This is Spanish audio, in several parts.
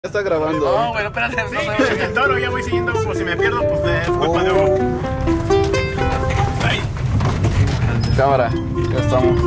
Está grabando. No, bueno, espérate. Sí, el toro ya voy siguiendo, por si me pierdo, pues es culpa de Hugo. Ahí. Cámara, ya estamos.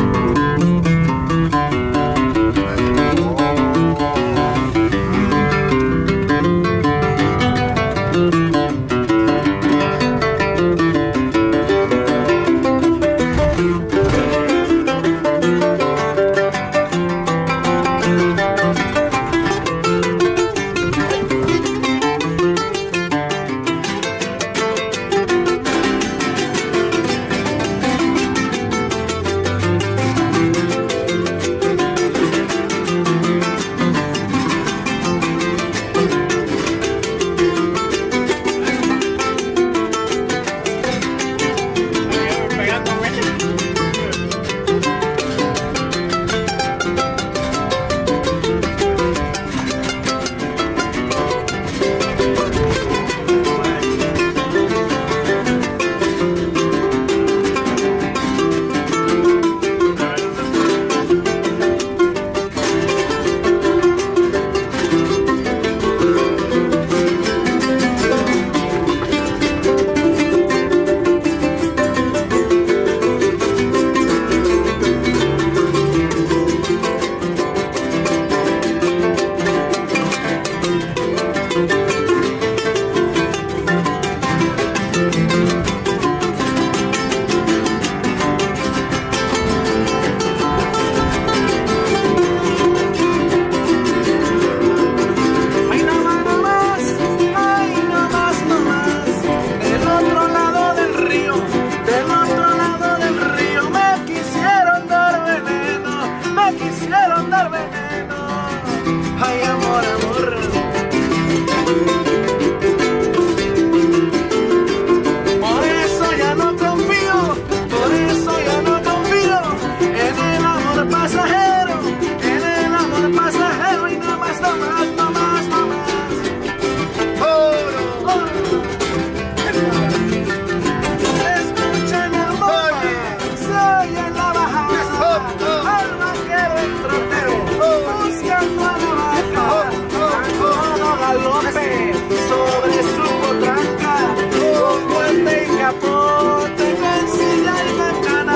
Sobre su potranca, con puente y capote, vencilla y mecana,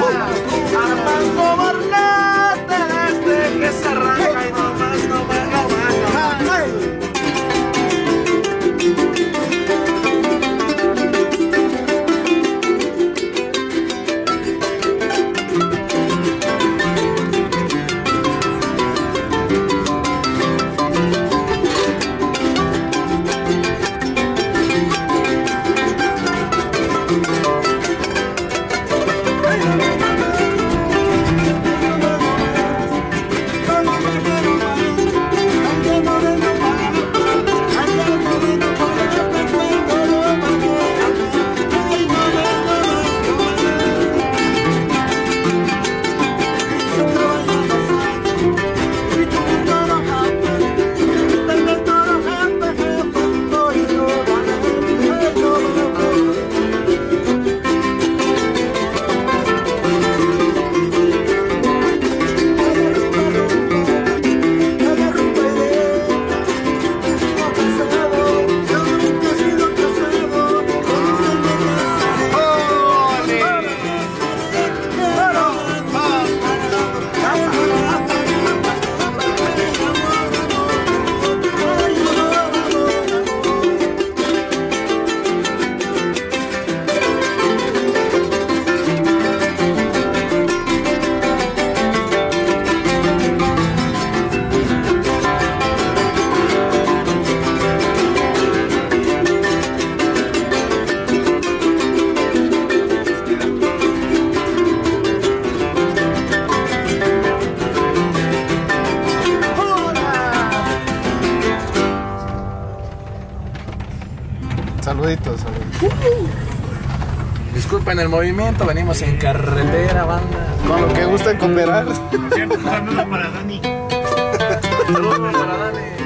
armando bornate desde que se arranca y no más, no más, no más, no más. Saluditos, saluditos. Disculpen el movimiento, venimos en carretera, banda. Con lo que gusta cooperar. Siempre un saludo para Dani. Saludos para Dani.